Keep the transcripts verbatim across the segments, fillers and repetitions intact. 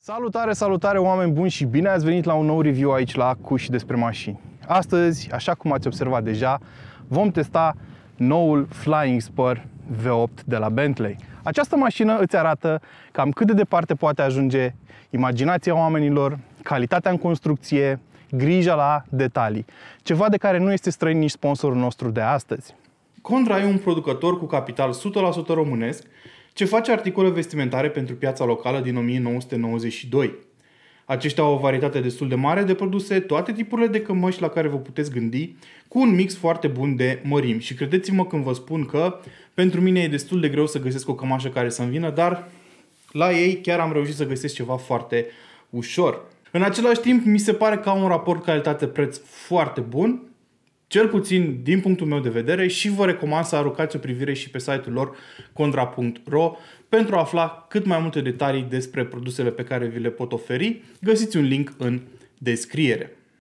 Salutare, salutare oameni buni și bine ați venit la un nou review aici la Cuși despre mașini. Astăzi, așa cum ați observat deja, vom testa noul Flying Spur V opt de la Bentley. Această mașină îți arată cam cât de departe poate ajunge imaginația oamenilor, calitatea în construcție, grija la detalii. Ceva de care nu este străin nici sponsorul nostru de astăzi. Condra e un producător cu capital o sută la sută românesc ce face articole vestimentare pentru piața locală din o mie nouă sute nouăzeci și doi. Aceștia au o varietate destul de mare de produse, toate tipurile de cămăși la care vă puteți gândi, cu un mix foarte bun de mărimi. Și credeți-mă când vă spun că pentru mine e destul de greu să găsesc o cămașă care să-mi vină, dar la ei chiar am reușit să găsesc ceva foarte ușor. În același timp, mi se pare că au un raport calitate-preț foarte bun, cel puțin din punctul meu de vedere, și vă recomand să aruncați o privire și pe site-ul lor condra punct ro pentru a afla cât mai multe detalii despre produsele pe care vi le pot oferi. Găsiți un link în descriere.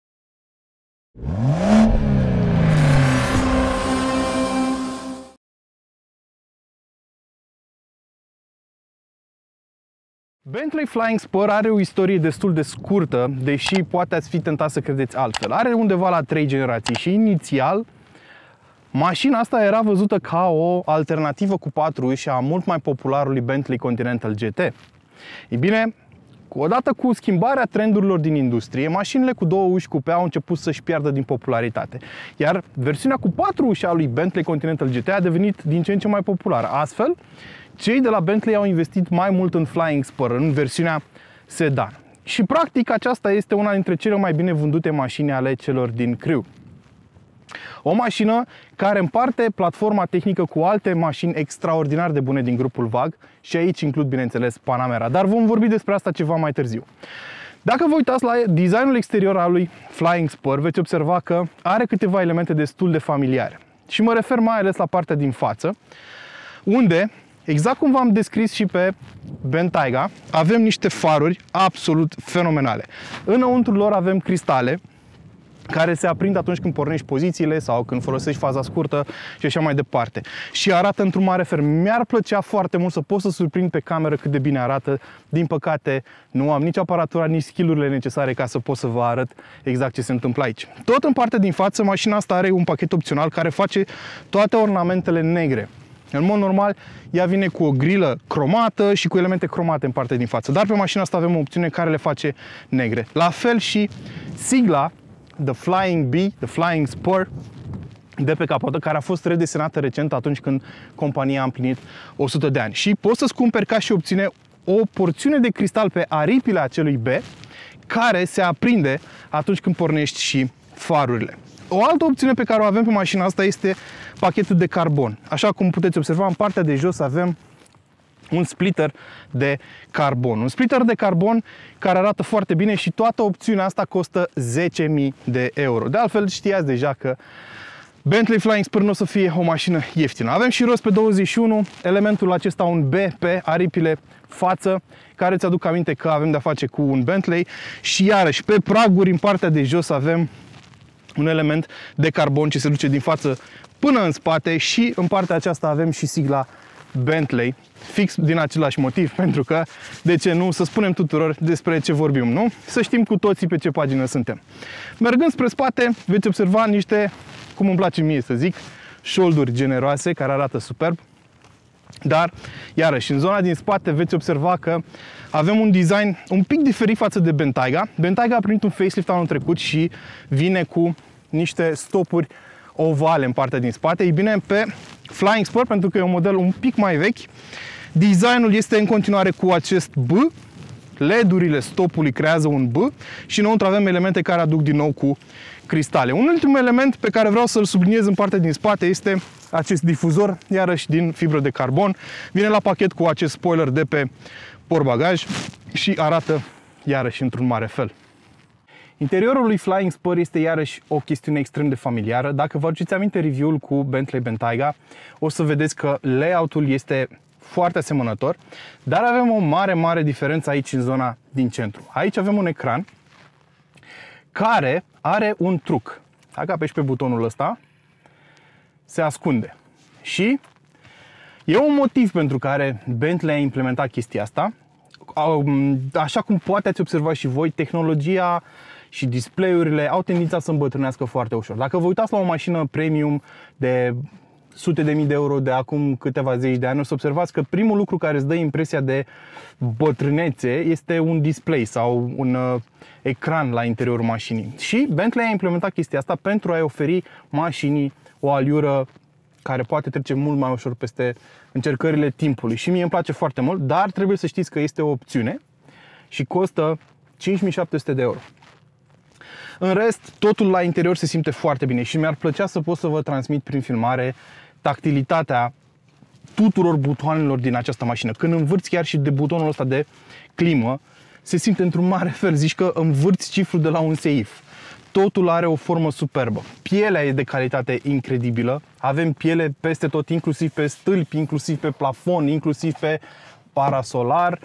Bentley Flying Spur are o istorie destul de scurtă, deși poate ați fi tentat să credeți altfel. Are undeva la trei generații și inițial mașina asta era văzută ca o alternativă cu patru uși a mult mai popularului Bentley Continental G T. Ei bine, odată cu schimbarea trendurilor din industrie, mașinile cu două uși cupe au început să-și piardă din popularitate. Iar versiunea cu patru uși a lui Bentley Continental G T a devenit din ce în ce mai populară. Astfel, cei de la Bentley au investit mai mult în Flying Spur, în versiunea sedan. Și practic aceasta este una dintre cele mai bine vândute mașini ale celor din Crew. O mașină care împarte platforma tehnică cu alte mașini extraordinar de bune din grupul V A G și aici includ, bineînțeles, Panamera, dar vom vorbi despre asta ceva mai târziu. Dacă vă uitați la designul exterior al lui Flying Spur, veți observa că are câteva elemente destul de familiare. Și mă refer mai ales la partea din față, unde, exact cum v-am descris și pe Bentayga, avem niște faruri absolut fenomenale. Înăuntru lor avem cristale care se aprind atunci când pornești pozițiile sau când folosești faza scurtă și așa mai departe. Și arată într-un mare fel. Mi-ar plăcea foarte mult să pot să surprind pe cameră cât de bine arată. Din păcate, nu am nici aparatura, nici skill-urile necesare ca să pot să vă arăt exact ce se întâmplă aici. Tot în partea din față, mașina asta are un pachet opțional care face toate ornamentele negre. În mod normal, ea vine cu o grilă cromată și cu elemente cromate în partea din față. Dar pe mașina asta avem o opțiune care le face negre. La fel și sigla The Flying Bee, The Flying Spur de pe capotă, care a fost redesenată recent atunci când compania a împlinit o sută de ani. Și poți să-ți cumperi ca și opțiune o porțiune de cristal pe aripile acelui B care se aprinde atunci când pornești și farurile. O altă opțiune pe care o avem pe mașina asta este pachetul de carbon. Așa cum puteți observa, în partea de jos avem un splitter de carbon. Un splitter de carbon care arată foarte bine și toată opțiunea asta costă zece mii de euro. De altfel, știați deja că Bentley Flying Spur nu o să fie o mașină ieftină. Avem și rost pe douăzeci și unu, elementul acesta un B pe aripile față, care îți aduc aminte că avem de-a face cu un Bentley. Și iarăși, pe praguri, în partea de jos avem un element de carbon ce se duce din față până în spate și în partea aceasta avem și sigla Bentley, fix din același motiv, pentru că, de ce nu, să spunem tuturor despre ce vorbim, nu? Să știm cu toții pe ce pagină suntem. Mergând spre spate, veți observa niște, cum îmi place mie să zic, șolduri generoase, care arată superb. Dar, iarăși, în zona din spate veți observa că avem un design un pic diferit față de Bentayga. Bentayga a primit un facelift anul trecut și vine cu niște stopuri ovale în partea din spate. Ei bine, pe Flying Spur, pentru că e un model un pic mai vechi, designul este în continuare cu acest B, L E D-urile stopului creează un B și înăuntru avem elemente care aduc din nou cu cristale. Un ultim element pe care vreau să-l subliniez în partea din spate este acest difuzor, iarăși din fibră de carbon. Vine la pachet cu acest spoiler de pe portbagaj și arată iarăși într-un mare fel. Interiorul lui Flying Spur este iarăși o chestiune extrem de familiară. Dacă vă aduceți aminte review-ul cu Bentley Bentayga, o să vedeți că layout-ul este foarte asemănător, dar avem o mare, mare diferență aici în zona din centru. Aici avem un ecran care are un truc. Dacă apeși pe butonul ăsta, se ascunde. Și e un motiv pentru care Bentley a implementat chestia asta. așa cum poate ați observat și voi, tehnologia și display-urile au tendința să îmbătrânească foarte ușor. Dacă vă uitați la o mașină premium de sute de mii de euro de acum câteva zeci de ani, o să observați că primul lucru care îți dă impresia de bătrânețe este un display sau un uh, ecran la interiorul mașinii. Și Bentley a implementat chestia asta pentru a-i oferi mașinii o aliură care poate trece mult mai ușor peste încercările timpului. Și mie îmi place foarte mult, dar trebuie să știți că este o opțiune și costă cinci mii șapte sute de euro. În rest, totul la interior se simte foarte bine și mi-ar plăcea să pot să vă transmit prin filmare tactilitatea tuturor butoanelor din această mașină. Când învârți chiar și de butonul ăsta de climă, se simte într-un mare fel, zici că învârți cifrul de la un seif. Totul are o formă superbă. Pielea e de calitate incredibilă. Avem piele peste tot, inclusiv pe stâlpi, inclusiv pe plafon, inclusiv pe parasolar.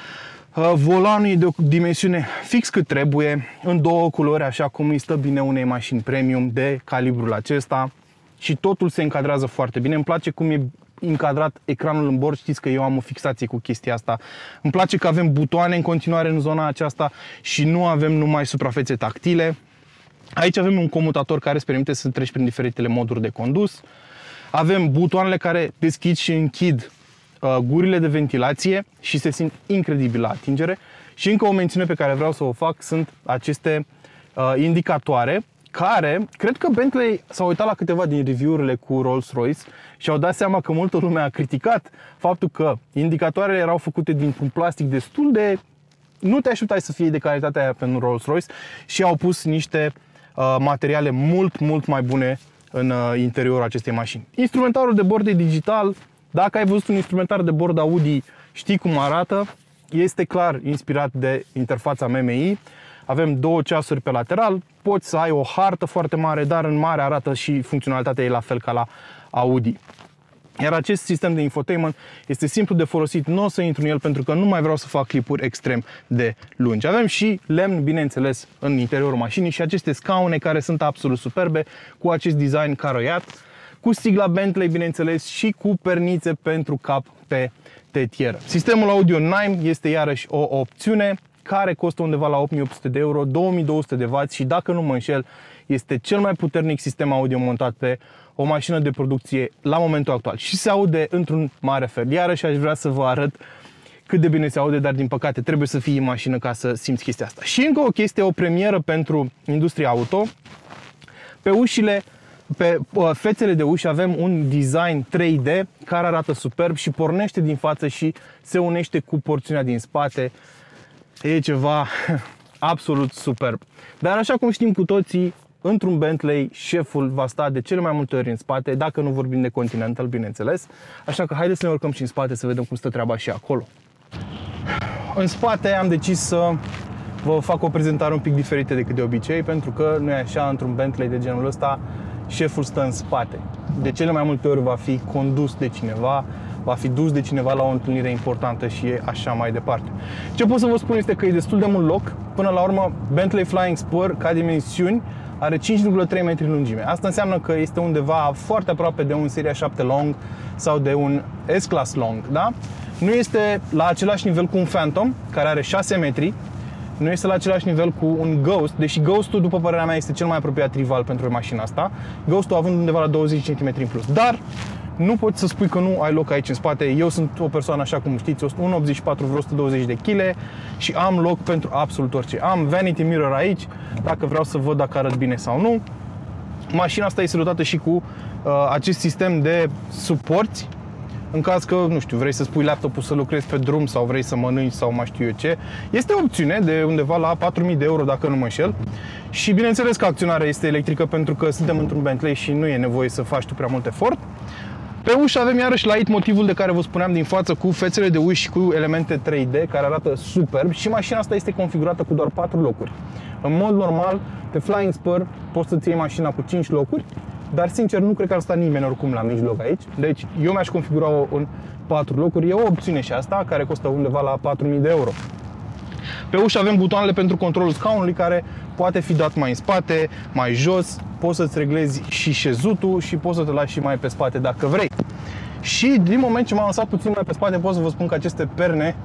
Volanul e de o dimensiune fix cât trebuie, în două culori, așa cum îi stă bine unei mașini premium de calibrul acesta. Și totul se încadrează foarte bine. Îmi place cum e încadrat ecranul în bord. Știți că eu am o fixație cu chestia asta. Îmi place că avem butoane în continuare în zona aceasta și nu avem numai suprafețe tactile. Aici avem un comutator care îți permite să treci prin diferitele moduri de condus. Avem butoanele care deschid și închid uh, gurile de ventilație și se simt incredibil la atingere. Și încă o mențiune pe care vreau să o fac sunt aceste uh, indicatoare care, cred că Bentley s-a uitat la câteva din review-urile cu Rolls-Royce și au dat seama că multă lume a criticat faptul că indicatoarele erau făcute dintr-un plastic destul de... nu te așteptai să fie de calitatea aia pentru Rolls-Royce și au pus niște uh, materiale mult, mult mai bune în uh, interiorul acestei mașini. Instrumentarul de bord e digital. Dacă ai văzut un instrumentar de bord Audi, știi cum arată. Este clar inspirat de interfața M M I. Avem două ceasuri pe lateral, poți să ai o hartă foarte mare, dar în mare arată și funcționalitatea e la fel ca la Audi. Iar acest sistem de infotainment este simplu de folosit, nu o să intru în el pentru că nu mai vreau să fac clipuri extrem de lungi. Avem și lemn, bineînțeles, în interiorul mașinii și aceste scaune care sunt absolut superbe, cu acest design caroiat, cu sigla Bentley, bineînțeles, și cu pernițe pentru cap pe tetieră. Sistemul audio Nime este iarăși o opțiune care costă undeva la opt mii opt sute de euro, două mii două sute de watt și, dacă nu mă înșel, este cel mai puternic sistem audio montat pe o mașină de producție la momentul actual și se aude într-un mare fel. Iarăși aș vrea să vă arăt cât de bine se aude, dar din păcate trebuie să fii în mașină ca să simți chestia asta. Și încă o chestie, o premieră pentru industria auto. Pe ușile, pe fețele de uși avem un design trei D care arată superb și pornește din față și se unește cu porțiunea din spate. E ceva absolut superb. Dar așa cum știm cu toții, într-un Bentley, șeful va sta de cele mai multe ori în spate, dacă nu vorbim de Continental, bineînțeles. Și că haideți să ne urcăm și în spate să vedem cum stă treaba și acolo. În spate am decis să vă fac o prezentare un pic diferită decât de obicei, pentru că nu e așa, într-un Bentley de genul ăsta, șeful stă în spate. De cele mai multe ori va fi condus de cineva, va fi dus de cineva la o întâlnire importantă și așa mai departe. Ce pot să vă spun este că e destul de mult loc. Până la urmă, Bentley Flying Spur, ca dimensiuni, are cinci virgulă trei metri lungime. Asta înseamnă că este undeva foarte aproape de un Seria șapte Long sau de un S-Class Long, da? Nu este la același nivel cu un Phantom, care are șase metri. Nu este la același nivel cu un Ghost, deși Ghost-ul, după părerea mea, este cel mai apropiat rival pentru mașina asta. Ghost-ul având undeva la douăzeci de centimetri în plus. Dar nu poți să spui că nu ai loc aici în spate. Eu sunt o persoană, așa cum știți, unu virgulă optzeci și patru, vreo o sută douăzeci de kilograme și am loc pentru absolut orice. Am vanity mirror aici, dacă vreau să văd dacă arăt bine sau nu. Mașina asta este dotată și cu uh, acest sistem de suporți. În caz că, nu știu, vrei să spui laptopul să lucrezi pe drum sau vrei să mănânci sau mai știu eu ce. Este o opțiune de undeva la patru mii de euro, dacă nu mă înșel. Și bineînțeles că acționarea este electrică pentru că suntem într-un Bentley și nu e nevoie să faci tu prea mult efort. Pe uși avem iarăși la motivul de care vă spuneam din față, cu fețele de uși cu elemente trei D care arată superb și mașina asta este configurată cu doar patru locuri. În mod normal, pe Flying Spur poți să-ți iei mașina cu cinci locuri, dar sincer nu cred că ar sta nimeni oricum la mijloc aici. Deci eu mi-aș configura-o în patru locuri. E o opțiune și asta, care costă undeva la patru mii de euro. Pe uși avem butoanele pentru controlul scaunului, care poate fi dat mai în spate, mai jos. Poți să-ți reglezi și șezutul și poți să te lași și mai pe spate dacă vrei. Și din moment ce m-am lăsat puțin mai pe spate, pot să vă spun că aceste perne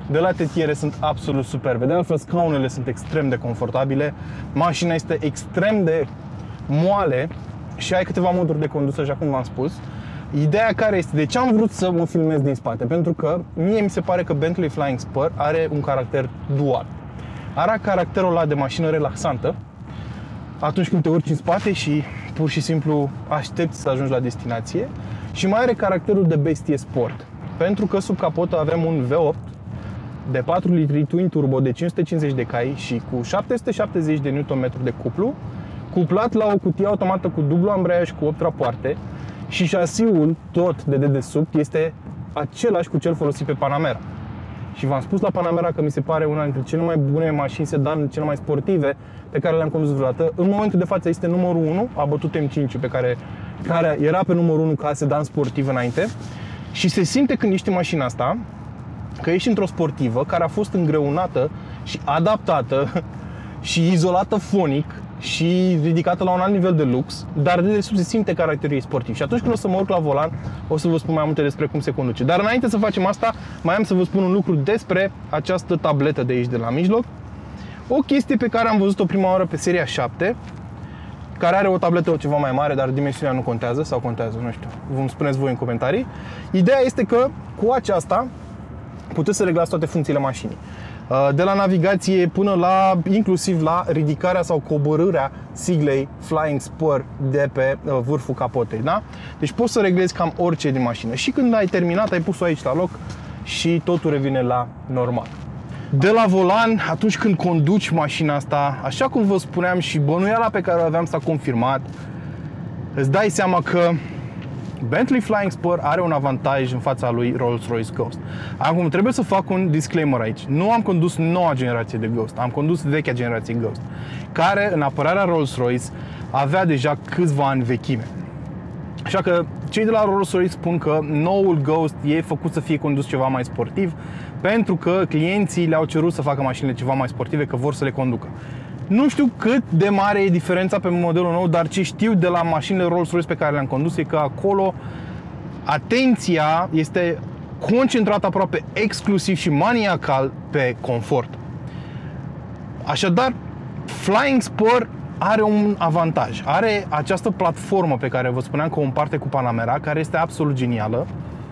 de la tetiere sunt absolut superbe. De altfel, scaunele sunt extrem de confortabile, mașina este extrem de moale și ai câteva moduri de condus, așa cum v-am spus. Ideea care este, de ce am vrut să mă filmez din spate? Pentru că mie mi se pare că Bentley Flying Spur are un caracter dual. Are caracterul ăla de mașină relaxantă atunci când te urci în spate și pur și simplu aștepți să ajungi la destinație, și mai are caracterul de bestie sport. Pentru că sub capotă avem un V opt de patru litri twin turbo de cinci sute cincizeci de cai și cu șapte sute șaptezeci de newton metri de cuplu, cuplat la o cutie automată cu dublu ambreiaj cu opt rapoarte, și șasiul tot de dedesubt este același cu cel folosit pe Panamera. Și v-am spus la Panamera că mi se pare una dintre cele mai bune mașini sedan, cele mai sportive pe care le-am condus vreodată. În momentul de față este numărul unu, a bătut M cinci pe care, care era pe numărul unu ca sedan sportiv înainte. Și se simte când ești în mașina asta că ești într-o sportivă care a fost îngreunată și adaptată și izolată fonic și ridicată la un alt nivel de lux, dar de desubt se simte caracterul ei sportiv. Și atunci când o să mă urc la volan, o să vă spun mai multe despre cum se conduce. Dar înainte să facem asta, mai am să vă spun un lucru despre această tabletă de aici, de la mijloc. O chestie pe care am văzut-o prima oară pe seria șapte, care are o tabletă ceva mai mare, dar dimensiunea nu contează, sau contează, nu știu, vă spuneți voi în comentarii. Ideea este că cu aceasta puteți să reglați toate funcțiile mașinii. De la navigație până la, inclusiv la ridicarea sau coborârea siglei Flying Spur de pe vârful capotei, da? Deci poți să reglezi cam orice din mașină. Și când ai terminat, ai pus-o aici la loc și totul revine la normal. De la volan, atunci când conduci mașina asta, așa cum vă spuneam și bănuiala pe care o aveam s-a confirmat, îți dai seama că Bentley Flying Spur are un avantaj în fața lui Rolls-Royce Ghost. Acum trebuie să fac un disclaimer aici. Nu am condus noua generație de Ghost, am condus vechea generație Ghost, care în apărarea Rolls-Royce avea deja câțiva ani vechime. Așa că cei de la Rolls-Royce spun că noul Ghost e făcut să fie condus ceva mai sportiv, pentru că clienții le-au cerut să facă mașinile ceva mai sportive, că vor să le conducă. Nu știu cât de mare e diferența pe modelul nou, dar ce știu de la mașinile Rolls-Royce pe care le-am condus e că acolo atenția este concentrată aproape exclusiv și maniacal pe confort. Așadar, Flying Spur are un avantaj. Are această platformă pe care vă spuneam că o împarte cu Panamera, care este absolut genială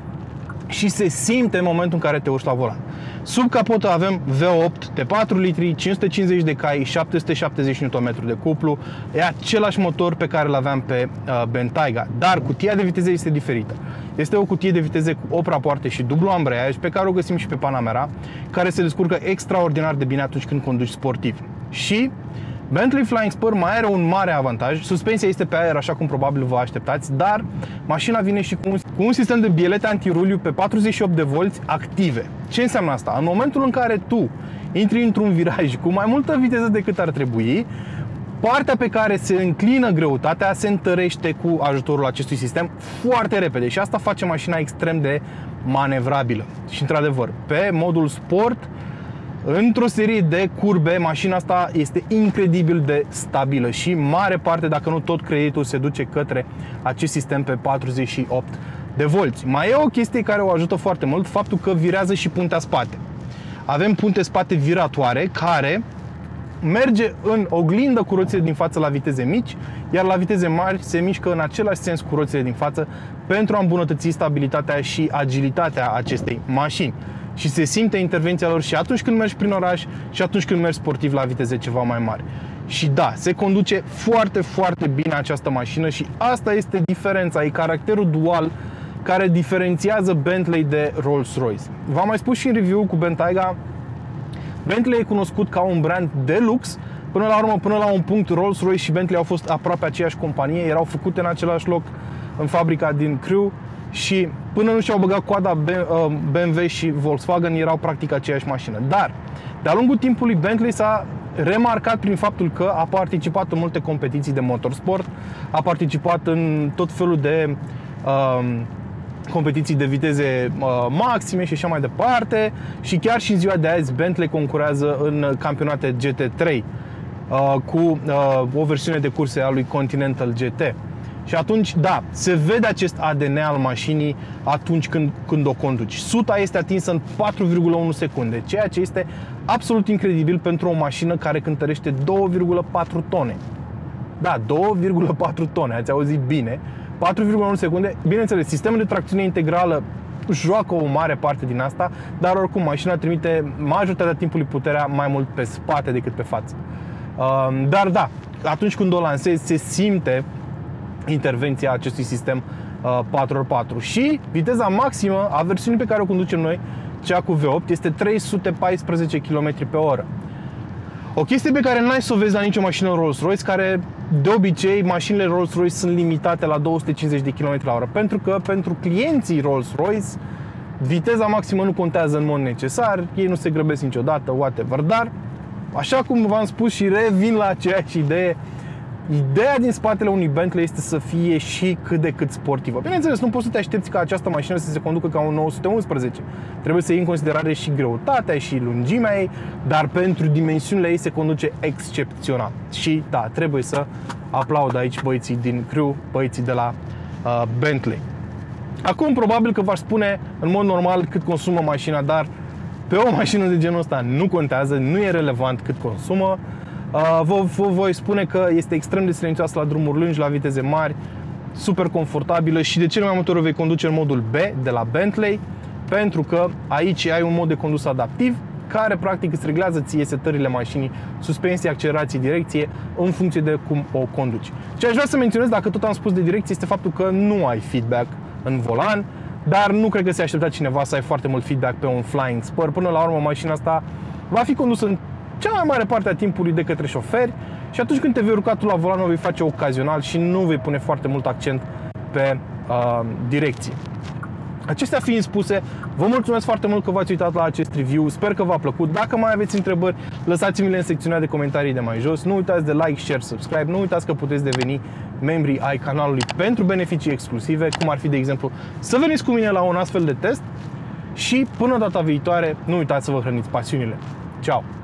și se simte în momentul în care te urci la volan. Sub capotă avem V opt de patru litri, cinci sute cincizeci de cai, șapte sute șaptezeci newton metri de cuplu. E același motor pe care îl aveam pe uh, Bentayga, dar cutia de viteze este diferită. Este o cutie de viteze cu opt rapoarte și dublu ambreiaj, pe care o găsim și pe Panamera, care se descurcă extraordinar de bine atunci când conduci sportiv. Și Bentley Flying Spur mai are un mare avantaj. Suspensia este pe aer, așa cum probabil vă așteptați, dar mașina vine și cu un, cu un sistem de bielete antiruliu pe patruzeci și opt de volți active. Ce înseamnă asta? În momentul în care tu intri într-un viraj cu mai multă viteză decât ar trebui, partea pe care se înclină greutatea se întărește cu ajutorul acestui sistem foarte repede și asta face mașina extrem de manevrabilă. Și într-adevăr, pe modul sport, într-o serie de curbe, mașina asta este incredibil de stabilă și mare parte, dacă nu tot creditul, se duce către acest sistem pe patruzeci și opt de volți. Mai e o chestie care o ajută foarte mult, faptul că virează și puntea spate. Avem punte spate viratoare care merge în oglindă cu roțile din față la viteze mici, iar la viteze mari se mișcă în același sens cu roțile din față pentru a îmbunătăți stabilitatea și agilitatea acestei mașini. Și se simte intervenția lor și atunci când mergi prin oraș și atunci când mergi sportiv la viteze ceva mai mari. Și da, se conduce foarte, foarte bine această mașină și asta este diferența, e caracterul dual care diferențiază Bentley de Rolls-Royce. V-am mai spus și în review cu Bentayga, Bentley e cunoscut ca un brand de lux. Până la urmă, până la un punct, Rolls-Royce și Bentley au fost aproape aceeași companie, erau făcute în același loc în fabrica din Crewe și până nu și-au băgat coada B M W și Volkswagen erau practic aceeași mașină. Dar, de-a lungul timpului, Bentley s-a remarcat prin faptul că a participat în multe competiții de motorsport, a participat în tot felul de uh, competiții de viteze uh, maxime și așa mai departe și chiar și în ziua de azi Bentley concurează în campionate G T trei uh, cu uh, o versiune de curse a lui Continental G T. Și atunci, da, se vede acest A D N al mașinii atunci când, când o conduci. Suta este atinsă în patru virgulă unu secunde, ceea ce este absolut incredibil pentru o mașină care cântărește două virgulă patru tone. Da, două virgulă patru tone, ați auzit bine. patru virgulă unu secunde. Bineînțeles, sistemul de tracțiune integrală joacă o mare parte din asta, dar oricum mașina trimite majoritatea timpului puterea mai mult pe spate decât pe față. Dar da, atunci când o lansezi, se simte intervenția acestui sistem patru ori patru. Și viteza maximă a versiunii pe care o conducem noi, cea cu V opt, este trei sute paisprezece kilometri pe oră. O chestie pe care n-ai să o vezi la nicio mașină Rolls-Royce, care de obicei mașinile Rolls-Royce sunt limitate la două sute cincizeci de kilometri la oră, pentru că pentru clienții Rolls-Royce viteza maximă nu contează în mod necesar, ei nu se grăbesc niciodată, whatever. Dar, așa cum v-am spus și revin la aceeași idee, ideea din spatele unui Bentley este să fie și cât de cât sportivă. Bineînțeles, nu poți să te aștepți ca această mașină să se conducă ca un nouă sute unsprezece. Trebuie să iei în considerare și greutatea și lungimea ei, dar pentru dimensiunile ei se conduce excepțional. Și da, trebuie să aplaud aici băieții din crew, băieții de la uh, Bentley. Acum probabil că v-aș spune în mod normal cât consumă mașina, dar pe o mașină de genul ăsta nu contează, nu e relevant cât consumă. Vă, vă voi spune că este extrem de silențioasă la drumuri lungi, la viteze mari, super confortabilă și de cele mai multe ori o vei conduce în modul B de la Bentley, pentru că aici ai un mod de condus adaptiv care practic îți reglează ție setările mașinii, suspensie, accelerație, direcție în funcție de cum o conduci. Ce aș vrea să menționez, dacă tot am spus de direcție, este faptul că nu ai feedback în volan, dar nu cred că se aștepta cineva să ai foarte mult feedback pe un Flying Spur. Până la urmă mașina asta va fi condusă în cea mai mare parte a timpului de către șoferi și atunci când te vei urca tu la volan o vei face ocazional și nu vei pune foarte mult accent pe uh, direcție. Acestea fiind spuse, vă mulțumesc foarte mult că v-ați uitat la acest review, sper că v-a plăcut. Dacă mai aveți întrebări, lăsați-mi-le în secțiunea de comentarii de mai jos. Nu uitați de like, share, subscribe, nu uitați că puteți deveni membri ai canalului pentru beneficii exclusive, cum ar fi, de exemplu, să veniți cu mine la un astfel de test și până data viitoare, nu uitați să vă hrăniți pasiunile. Ciao!